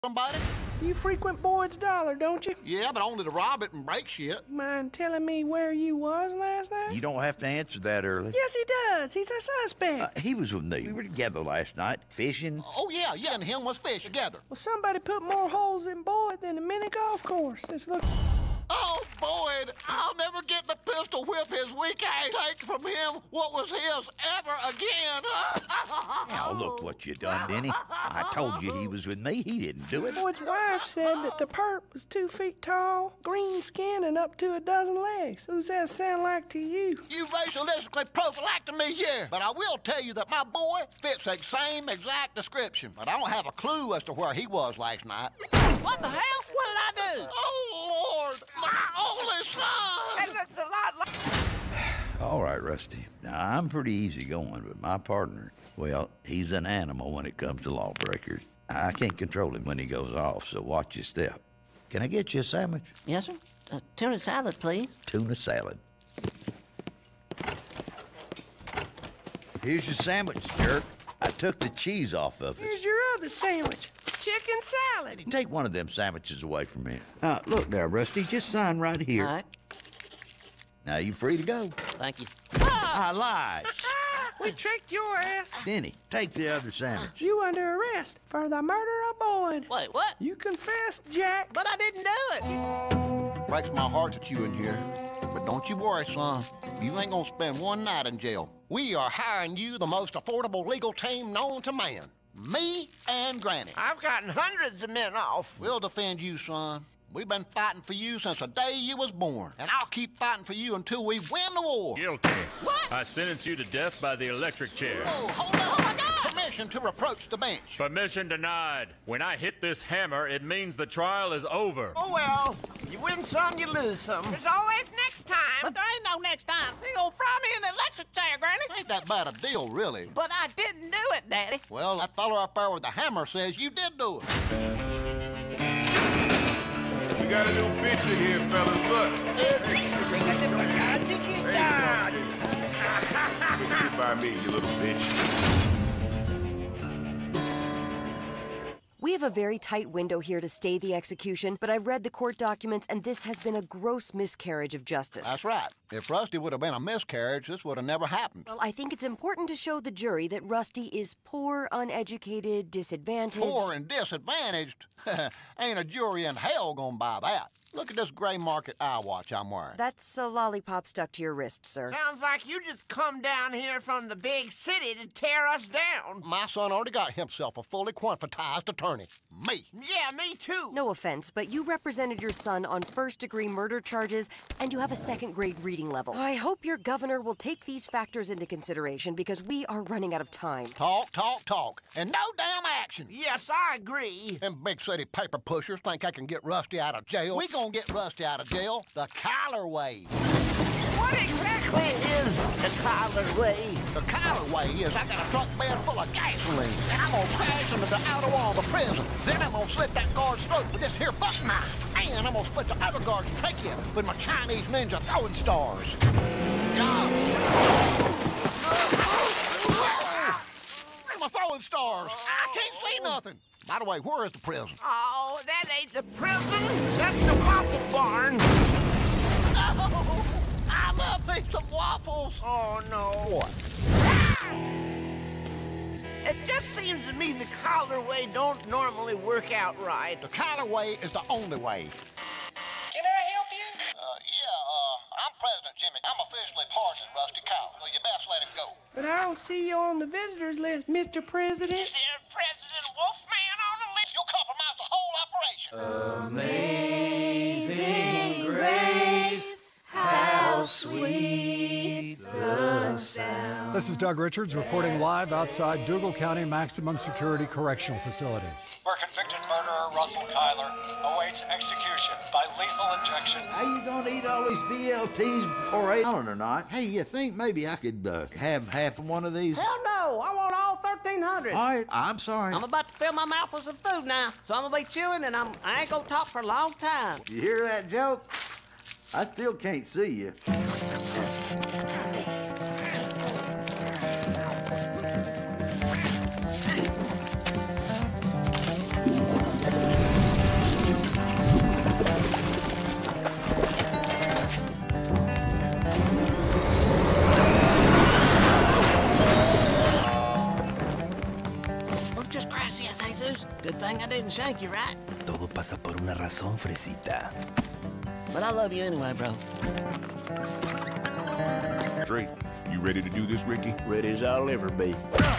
somebody? You frequent Boyd's Dollar, don't you? Yeah, but only to rob it and break shit. Mind telling me where you was last night? You don't have to answer that early. Yes, he does. He's a suspect. He was with me. We were together last night, fishing. Oh, yeah, and him was fish together. Well, somebody put more holes in Boyd than a mini golf course. This look. Oh, Boyd, I'll never get the pistol whip his weak ass take from him what was his ever again. Now, look what you done, Denny. I told you he was with me. He didn't do it. Boyd's wife said that the perp was 2 feet tall, green skinned, and up to a dozen legs. Who's that sound like to you? You racialistically prophylactic me here. But I will tell you that my boy fits the same exact description. But I don't have a clue as to where he was last night. What the hell? What did I do? Oh, Lord, my only son! That looks a lot like... All right, Rusty. Now, I'm pretty easygoing, but my partner, well, he's an animal when it comes to lawbreakers. I can't control him when he goes off, so watch your step. Can I get you a sandwich? Yes, sir. Tuna salad, please. Tuna salad. Here's your sandwich, jerk. I took the cheese off of it. Here's your other sandwich. Chicken salad. Take one of them sandwiches away from me. Look there, Rusty. Just sign right here. All right. Now you free to go. Thank you. I lied. We tricked your ass. Denny, take the other sandwich. You under arrest for the murder of Boyd. Wait, what? You confessed, Jack. But I didn't do it. Breaks my heart that you in here. But don't you worry, son. You ain't gonna spend one night in jail. We are hiring you the most affordable legal team known to man. Me and Granny. I've gotten hundreds of men off. We'll defend you, son. We've been fighting for you since the day you was born. And I'll keep fighting for you until we win the war. Guilty. What? I sentence you to death by the electric chair. Oh, hold on. Oh, my God. Permission to approach the bench. Permission denied. When I hit this hammer, it means the trial is over. Oh, well. You win some, you lose some. There's always next time. But there ain't no next time. You gonna fry me in the electric chair, Granny. Ain't that bad a deal, really. But I didn't do it, Daddy. Well, that fellow up there with the hammer says you did do it. We got a new bitch in here, fellas. Look. Sit by me, you little bitch. We have a very tight window here to stay the execution, but I've read the court documents, and this has been a gross miscarriage of justice. That's right. If Rusty would have been a miscarriage, this would have never happened. Well, I think it's important to show the jury that Rusty is poor, uneducated, disadvantaged. Poor and disadvantaged? Ain't a jury in hell gonna buy that. Look at this gray market eye watch I'm wearing. That's a lollipop stuck to your wrist, sir. Sounds like you just come down here from the big city to tear us down. My son already got himself a fully qualified attorney. Me. Yeah, me too. No offense, but you represented your son on first-degree murder charges, and you have a second-grade reading level. I hope your governor will take these factors into consideration because we are running out of time. Talk, talk, talk, and no damn action. Yes, I agree. Them big city paper pushers think I can get Rusty out of jail. We gonna get Rusty out of jail the Kyler way. What exactly is the Kyler way? The Kyler way is I got a truck bed full of gasoline, and I'm gonna crash into the outer wall of the prison. Then I'm gonna slit that guard's throat with this here buck knife. And I'm gonna split the other guard's trachea with my Chinese ninja throwing stars. My throwing stars. I can't see nothing. By the way, where is the prison? Oh, that ain't the prison. That's the waffle barn. Oh, I love me some waffles. Oh, no. What? It just seems to me the Kyler way don't normally work out right. The Kyler way is the only way. Can I help you? I'm President Jimmy. I'm officially pardoned Rusty Kyler, so you best let him go. But I don't see you on the visitors list, Mr. President. There's President Wolfman on the list. You'll compromise the whole operation. Amazing grace, how sweet the sound. This is Doug Richards reporting live outside Dougal County Maximum Security Correctional Facility. Where convicted murderer Russell Kyler awaits execution by lethal injection. How you gonna eat all these BLTs before 8 or not? Hey, you think maybe I could have half of one of these? Hell no, I want all 1,300. All right, I'm sorry. I'm about to fill my mouth with some food now, so I'm gonna be chewing and I ain't gonna talk for a long time. You hear that joke? I still can't see you. didn't shank you, right? Todo pasa por una razón, Fresita. But I love you anyway, bro. Drake, you ready to do this, Ricky? Ready as I'll ever be.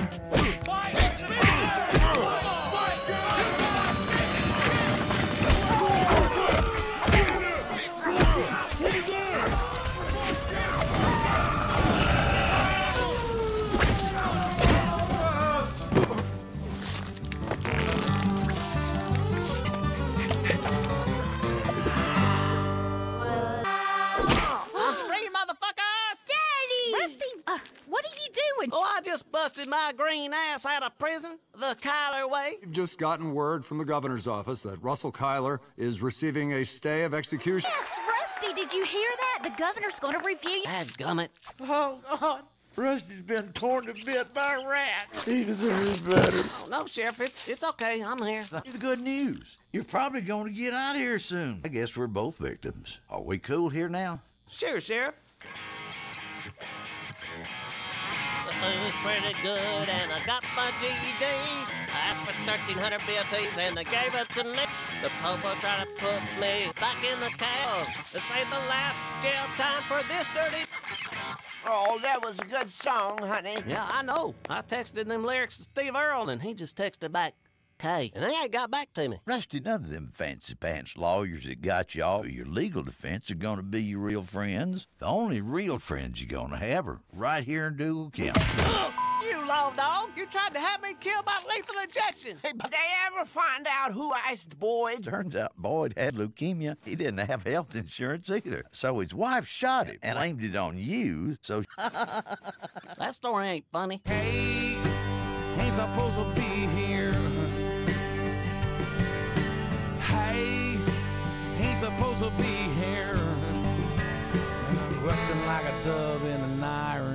What are you doing? Oh, I just busted my green ass out of prison the Kyler way. We've just gotten word from the governor's office that Russell Kyler is receiving a stay of execution. Yes, Rusty, did you hear that? The governor's going to review. Dadgummit. Oh, God. Rusty's been torn to bits by rats. He deserves better. Oh, no, Sheriff, it's okay. I'm here. The good news. You're probably going to get out of here soon. I guess we're both victims. Are we cool here now? Sure, Sheriff. The food was pretty good, and I got my GED. I asked for 1,300 BFTs, and they gave it to me. The popo tried to put me back in the cow. This ain't the last jail time for this dirty... Oh, that was a good song, honey. Yeah, I know. I texted them lyrics to Steve Earle, and he just texted back, K. And he ain't got back to me. Rusty, none of them fancy pants lawyers that got you off of your legal defense are going to be your real friends. The only real friends you're going to have are right here in Dougal County. You low dog! You tried to have me killed by lethal injection! Hey, but they ever find out who iced Boyd? Turns out Boyd had leukemia. He didn't have health insurance either. So his wife shot him and aimed it on you, so... That story ain't funny. Hey, ain't supposed to be here. Hey, ain't supposed to be here. Rusting like a dove in an iron